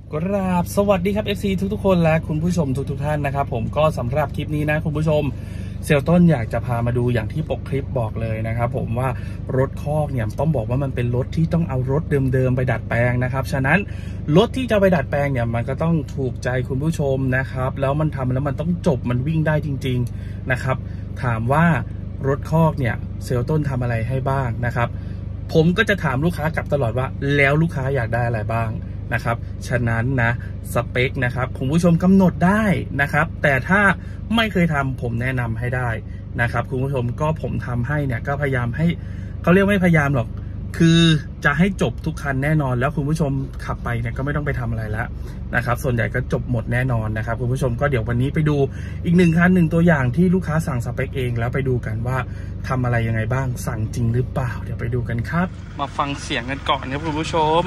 กราบสวัสดีครับ FC ทุกๆคนและคุณผู้ชมทุกท่านนะครับผมก็สำหรับคลิปนี้นะคุณผู้ชมเซลต้นอยากจะพามาดูอย่างที่ปกคลิปบอกเลยนะครับผมว่ารถคอกเนี่ยต้องบอกว่ามันเป็นรถที่ต้องเอารถเดิมๆไปดัดแปลงนะครับฉะนั้นรถที่จะไปดัดแปลงเนี่ยมันก็ต้องถูกใจคุณผู้ชมนะครับแล้วมันทำแล้วมันต้องจบมันวิ่งได้จริงๆนะครับถามว่ารถคอกเนี่ยเซลต้นทำอะไรให้บ้างนะครับผมก็จะถามลูกค้ากลับตลอดว่าแล้วลูกค้าอยากได้อะไรบ้างนะครับฉะนั้นนะสเปคนะครับคุณผู้ชมกำหนดได้นะครับแต่ถ้าไม่เคยทำผมแนะนำให้ได้นะครับคุณผู้ชมก็ผมทำให้เนี่ยก็พยายามให้เขาเรียกไม่พยายามหรอกคือจะให้จบทุกคันแน่นอนแล้วคุณผู้ชมขับไปเนี่ยก็ไม่ต้องไปทำอะไรแล้วนะครับส่วนใหญ่ก็จบหมดแน่นอนนะครับคุณผู้ชมก็เดี๋ยววันนี้ไปดูอีกหนึ่งคันหนึ่งตัวอย่างที่ลูกค้าสั่งสเปคเองแล้วไปดูกันว่าทำอะไรยังไงบ้างสั่งจริงหรือเปล่าเดี๋ยวไปดูกันครับมาฟังเสียงกันก่อนครับคุณผู้ชม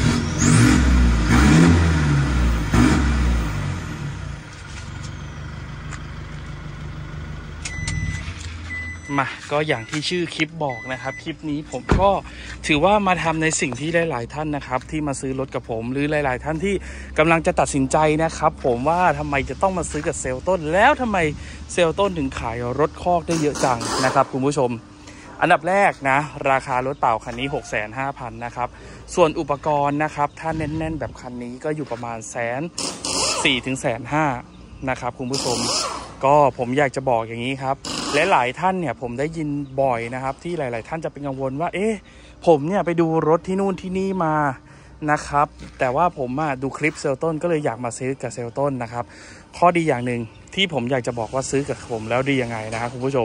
มาก็อย่างที่ชื่อคลิปบอกนะครับคลิปนี้ผมก็ถือว่ามาทำในสิ่งที่หลายๆท่านนะครับที่มาซื้อรถกับผมหรือหลายๆท่านที่กำลังจะตัดสินใจนะครับผมว่าทำไมจะต้องมาซื้อกับเซลต้นแล้วทำไมเซลต้นถึงขายรถคอกได้เยอะจังนะครับคุณผู้ชมอันดับแรกนะราคารถเปล่าคันนี้ 650,000 นะครับส่วนอุปกรณ์นะครับถ้าแน่นๆแบบคันนี้ก็อยู่ประมาณ140,000 ถึง 150,000 นะครับคุณผู้ชมก็ผมอยากจะบอกอย่างนี้ครับและหลายท่านเนี่ยผมได้ยินบ่อยนะครับที่หลายๆท่านจะเป็นกังวลว่าผมเนี่ยไปดูรถที่นู่นที่นี่มานะครับแต่ว่าผมดูคลิปเซลต้นก็เลยอยากมาซื้อกับเซลต้นนะครับข้อดีอย่างหนึ่งที่ผมอยากจะบอกว่าซื้อกับผมแล้วดียังไงนะครับคุณผู้ชม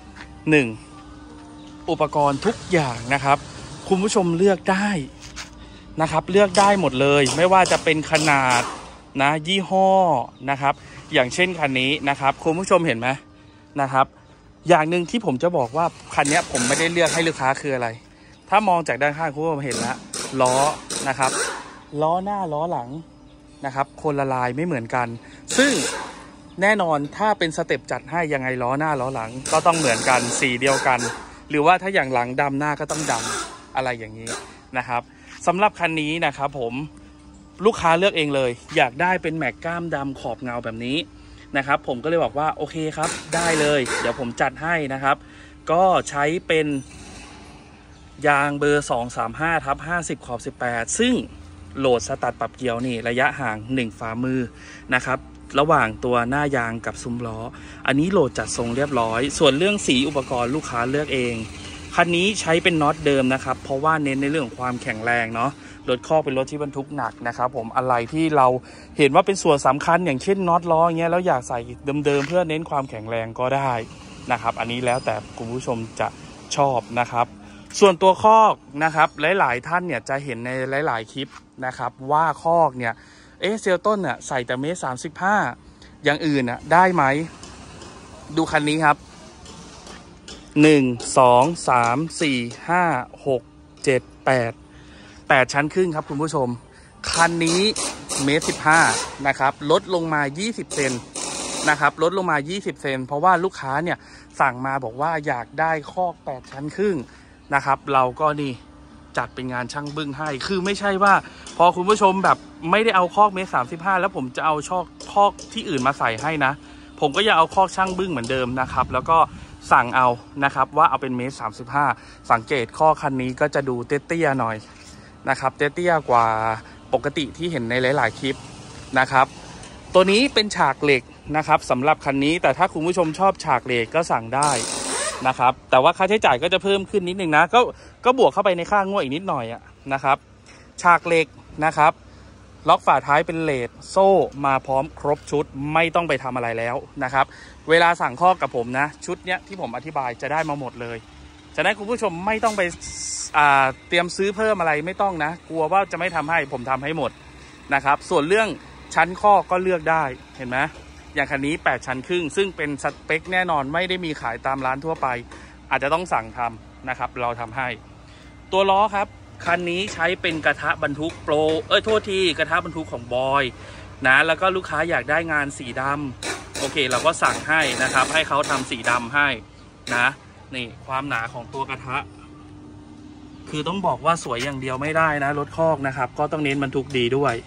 1อุปกรณ์ทุกอย่างนะครับคุณผู้ชมเลือกได้นะครับเลือกได้หมดเลยไม่ว่าจะเป็นขนาดนะยี่ห้อนะครับอย่างเช่นคันนี้นะครับคุณผู้ชมเห็นไหมนะครับอย่างหนึ่งที่ผมจะบอกว่าคันนี้ผมไม่ได้เลือกให้ลูกค้าคืออะไรถ้ามองจากด้านข้างคุณผู้ชมเห็นแล้วล้อนะครับล้อหน้าล้อหลังนะครับคนละลายไม่เหมือนกันซึ่งแน่นอนถ้าเป็นสเต็ปจัดให้ยังไงล้อหน้าล้อหลังก็ต้องเหมือนกันสีเดียวกันหรือว่าถ้าอย่างหลังดำหน้าก็ต้องดำอะไรอย่างนี้นะครับสำหรับคันนี้นะครับผมลูกค้าเลือกเองเลยอยากได้เป็นแม็กก้ามดำขอบเงาแบบนี้นะครับผมก็เลยบอกว่าโอเคครับได้เลยเดี๋ยวผมจัดให้นะครับก็ใช้เป็นยางเบอร์235/50ขอบ18ซึ่งโหลดสตัดปรับเกียวนี่ระยะห่าง1ฝ่ามือนะครับระหว่างตัวหน้ายางกับซุ้มล้ออันนี้โหลดจัดทรงเรียบร้อยส่วนเรื่องสีอุปกรณ์ลูกค้าเลือกเองคันนี้ใช้เป็นน็อตเดิมนะครับเพราะว่าเน้นในเรื่องของความแข็งแรงเนาะรถคอกเป็นรถที่บรรทุกหนักนะครับผมอะไรที่เราเห็นว่าเป็นส่วนสำคัญอย่างเช่นน็อตล้ออย่างเงี้ยแล้วอยากใส่เดิมๆเพื่อเน้นความแข็งแรงก็ได้นะครับอันนี้แล้วแต่คุณผู้ชมจะชอบนะครับส่วนตัวคอกนะครับหลายๆท่านเนี่ยจะเห็นในหลายๆคลิปนะครับว่าคอกเนี่ยเซลต้นเนี่ยใส่แต่1.35 อย่างอื่นได้ไหมดูคันนี้ครับ1 2 3 4 5 6 7 8ชั้นครึ่งครับคุณผู้ชมคันนี้1.15 นะครับลดลงมา20 เซนนะครับลดลงมา20 เซนเพราะว่าลูกค้าเนี่ยสั่งมาบอกว่าอยากได้คอก8ชั้นครึ่งนะครับเราก็นี่จัดเป็นงานช่างบึ้งให้คือไม่ใช่ว่าพอคุณผู้ชมแบบไม่ได้เอาคอก1.35 แล้วผมจะเอาคอกที่อื่นมาใส่ให้นะผมก็ยังเอาคอกช่างบึ้งเหมือนเดิมนะครับแล้วก็สั่งเอานะครับว่าเอาเป็น1.35 สังเกตข้อคันนี้ก็จะดูเตี้ยๆหน่อยนะครับเตี้ยๆกว่าปกติที่เห็นในหลายๆคลิปนะครับตัวนี้เป็นฉากเหล็กนะครับสำหรับคันนี้แต่ถ้าคุณผู้ชมชอบฉากเหล็กก็สั่งได้นะครับแต่ว่าค่าใช้จ่ายก็จะเพิ่มขึ้นนิดนึงนะก็บวกเข้าไปในค่างวดอีกนิดหน่อยนะครับฉากเหล็กนะครับล็อกฝาท้ายเป็นเลดโซ่มาพร้อมครบชุดไม่ต้องไปทำอะไรแล้วนะครับเวลาสั่งข้อกับผมนะชุดเนี้ยที่ผมอธิบายจะได้มาหมดเลยฉะนั้นคุณผู้ชมไม่ต้องไปเตรียมซื้อเพิ่มอะไรไม่ต้องนะกลัวว่าจะไม่ทำให้ผมทำให้หมดนะครับส่วนเรื่องชั้นข้อก็เลือกได้เห็นไหมอย่างคันนี้8ชั้นครึ่งซึ่งเป็นสเปคแน่นอนไม่ได้มีขายตามร้านทั่วไปอาจจะต้องสั่งทำนะครับเราทำให้ตัวล้อครับคันนี้ใช้เป็นกระทะบรรทุกโปรโทษทีกระทะบรรทุกของบอยนะแล้วก็ลูกค้าอยากได้งานสีดำโอเคเราก็สั่งให้นะครับให้เขาทำสีดำให้นะนี่ความหนาของตัวกระทะคือต้องบอกว่าสวยอย่างเดียวไม่ได้นะรถคอกนะครับก็ต้องเน้นบรรทุกดีด้วย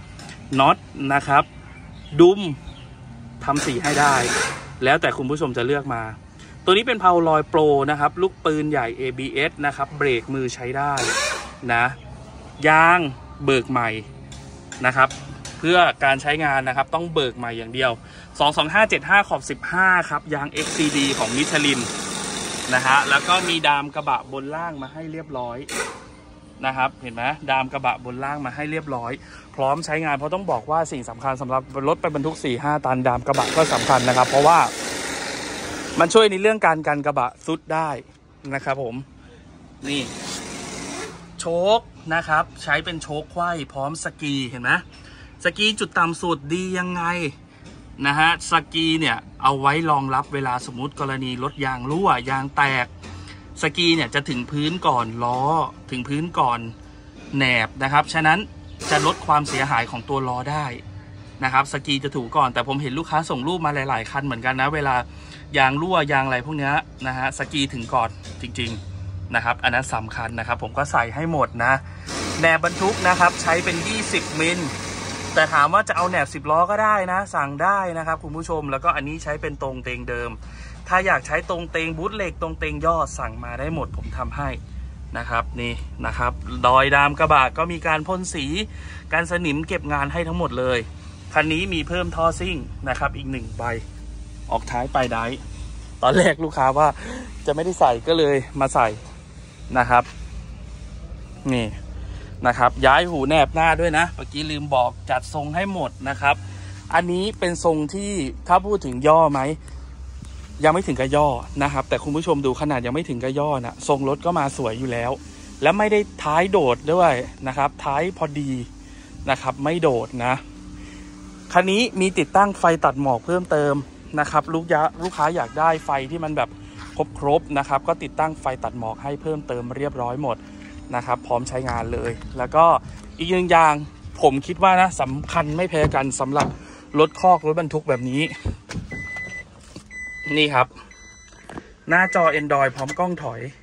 น็อตนะครับดุมทำสีให้ได้แล้วแต่คุณผู้ชมจะเลือกมาตัวนี้เป็นเพาลอยโปรนะครับลูกปืนใหญ่ ABS นะครับเบรกมือใช้ได้นะยางเบิกใหม่นะครับเพื่อการใช้งานนะครับต้องเบิกใหม่อย่างเดียว225/75 ขอบ 15ครับยาง XCD ของมิชลินนะฮะแล้วก็มีดามกระบะบนล่างมาให้เรียบร้อยนะครับเห็นไหมดามกระบะบนล่างมาให้เรียบร้อยพร้อมใช้งานเพราะต้องบอกว่าสิ่งสำคัญสำหรับรถไปบรรทุก 4-5 ตันดามกระบะก็สำคัญนะครับเพราะว่ามันช่วยในเรื่องการกันกระบะซุดได้นะครับผมนี่โชคนะครับใช้เป็นโชคไขว้พร้อมสกีเห็นไหมสกีจุดต่ำสุดดียังไงนะฮะสกีเนี่ยเอาไว้รองรับเวลาสมมุติกรณีรถยางรั่วยางแตกสกีเนี่ยจะถึงพื้นก่อนล้อถึงพื้นก่อนแหนบนะครับฉะนั้นจะลดความเสียหายของตัวล้อได้นะครับสกีจะถูกก่อนแต่ผมเห็นลูกค้าส่งรูปมาหลายๆคันเหมือนกันนะเวลายางรั่วยางอะไรพวกนี้นะฮะสกีถึงก่อนจริงๆนะครับอันนั้นสำคัญนะครับผมก็ใส่ให้หมดนะแหนบบรรทุกนะครับใช้เป็น20มิลแต่ถามว่าจะเอาแหนบ10ล้อก็ได้นะสั่งได้นะครับคุณผู้ชมแล้วก็อันนี้ใช้เป็นตรงเตงเดิมถ้าอยากใช้ตรงเตงบูทเหล็กตรงเตงย่อสั่งมาได้หมดผมทำให้นะครับนี่นะครับดอยดามกระบะก็มีการพ่นสีการสนิมเก็บงานให้ทั้งหมดเลยคันนี้มีเพิ่มท่อซิ่งนะครับอีก1ใบออกท้ายปลายได้ตอนแรกลูกค้าว่าจะไม่ได้ใส่ก็เลยมาใส่นะครับนี่นะครับย้ายหูแนบหน้าด้วยนะเมื่อกี้ลืมบอกจัดทรงให้หมดนะครับอันนี้เป็นทรงที่ถ้าพูดถึงย่อไหมยังไม่ถึงกับย่อนะครับแต่คุณผู้ชมดูขนาดยังไม่ถึงกับย่อนะทรงรถก็มาสวยอยู่แล้วและไม่ได้ท้ายโดดด้วยนะครับท้ายพอดีนะครับไม่โดดนะคันนี้มีติดตั้งไฟตัดหมอกเพิ่มเติมนะครับลูกค้าอยากได้ไฟที่มันแบบครบนะครับก็ติดตั้งไฟตัดหมอกให้เพิ่มเติมเรียบร้อยหมดนะครับพร้อมใช้งานเลยแล้วก็อีกหนึ่งอย่างผมคิดว่านะสำคัญไม่แพ้กันสำหรับรถคอกรถบรรทุกแบบนี้นี่ครับหน้าจอ Android พร้อมกล้องถอย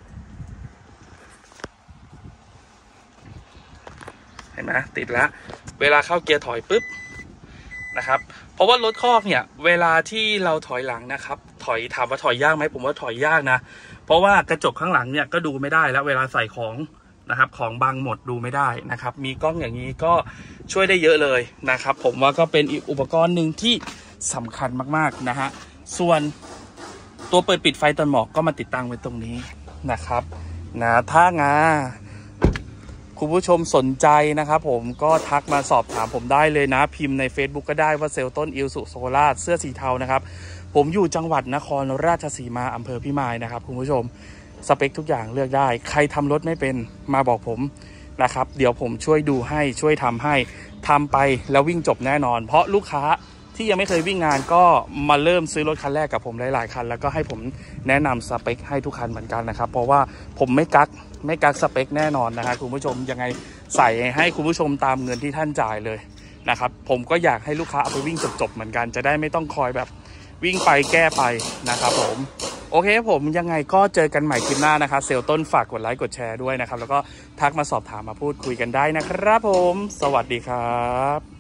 เห็นไหมติดแล้วเวลาเข้าเกียร์ถอยปุ๊บนะครับเพราะว่ารถคอกเนี่ยเวลาที่เราถอยหลังนะครับถอยถามว่าถอยยากไหมผมว่าถอยยากนะเพราะว่ากระจกข้างหลังเนี่ยก็ดูไม่ได้แล้วเวลาใส่ของนะครับของบังหมดดูไม่ได้นะครับมีกล้องอย่างนี้ก็ช่วยได้เยอะเลยนะครับผมว่าก็เป็นอีกอุปกรณ์หนึ่งที่สำคัญมากๆนะฮะส่วนตัวเปิดปิดไฟตัดหมอกก็มาติดตั้งไว้ตรงนี้นะครับนะถ้างาคุณผู้ชมสนใจนะครับผมก็ทักมาสอบถามผมได้เลยนะพิมพ์ใน Facebook ก็ได้ว่าเซลต้นอิลสุโซราชเสื้อสีเทานะครับผมอยู่จังหวัดนครราชสีมาอำเภอพิมายนะครับคุณผู้ชมสเปคทุกอย่างเลือกได้ใครทำรถไม่เป็นมาบอกผมนะครับเดี๋ยวผมช่วยดูให้ช่วยทำให้ทำไปแล้ววิ่งจบแน่นอนเพราะลูกค้าที่ยังไม่เคยวิ่งงานก็มาเริ่มซื้อรถคันแรกกับผมหลายๆคันแล้วก็ให้ผมแนะนำสเปคให้ทุกคันเหมือนกันนะครับเพราะว่าผมไม่กักสเปคแน่นอนนะครับคุณผู้ชมยังไงใส่ให้คุณผู้ชมตามเงินที่ท่านจ่ายเลยนะครับผมก็อยากให้ลูกค้าเอาไปวิ่งจบๆเหมือนกันจะได้ไม่ต้องคอยแบบวิ่งไปแก้ไปนะครับผมโอเคผมยังไงก็เจอกันใหม่คลิปหน้านะครับเซลต้นฝากกดไลค์กดแชร์ด้วยนะครับแล้วก็ทักมาสอบถามมาพูดคุยกันได้นะครับผมสวัสดีครับ